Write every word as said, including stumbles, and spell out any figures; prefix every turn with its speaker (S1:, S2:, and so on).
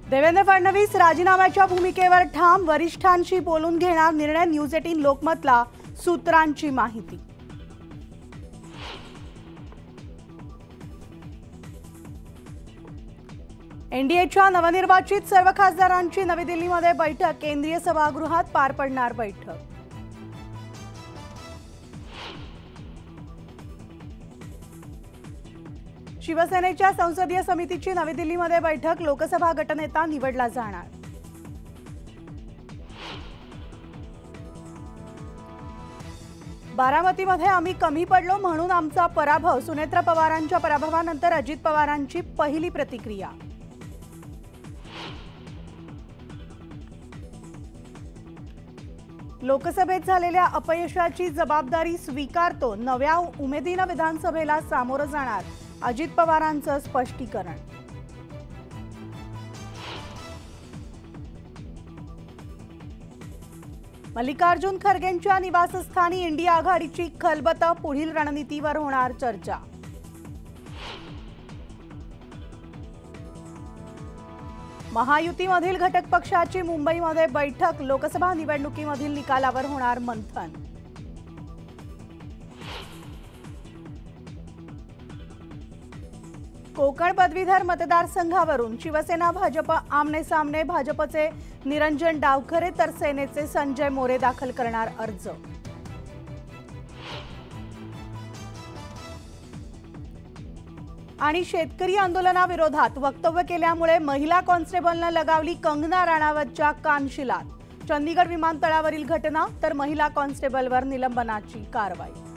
S1: देवेंद्र फडणवीस राजीनाम्याच्या भूमिकेवर ठाम, वरिष्ठांशी बोलून घेणार निर्णय। न्यूज अठरा लोकमतला सूत्रांची माहिती। एनडीएच्या नवनिर्वाचित सर्व खासदारांची नवी दिल्लीमध्ये बैठक। केंद्रीय सभागृहात पार पडणार बैठक। शिवसेनेच्या संसदीय समितीची नवी दिल्लीमध्ये बैठक। लोकसभा गटनेता निवडला जाणार। बारामतीमध्ये आम्ही कमी पडलो म्हणून आमचा पराभव। सुनेत्रा पवारांच्या पराभवानंतर अजित पवारांची पहिली प्रतिक्रिया। लोकसभेत झालेल्या अपयशाची जबाबदारी स्वीकारतो। नव्या उमेदीने विधानसभेला सामोरं जाणार। अजित पवारांचं स्पष्टीकरण। मल्लिकार्जुन खरगेंच्या निवासस्थानी इंडिया आघाडीची खलबत। पुढील रणनीतीवर होणार चर्चा। महायुतीमधील घटक पक्षाची मुंबईमध्ये बैठक। लोकसभा निवडणुकीमधील निकालावर होणार मंथन। कोकण पदवीधर मतदारसंघावरून शिवसेना भाजप आमने सामने। भाजपचे निरंजन डावखरे तर सेनेचे संजय मोरे दाखल करणार अर्ज। आणि शेतकरी आंदोलनाविरोधात वक्तव्य केल्यामुळे महिला कॉन्स्टेबलने लगावली कंगना राणावतच्या कानशिलात। चंदीगड विमानतळावरील घटना तर महिला कॉन्स्टेबलवर निलंबनाची कारवाई।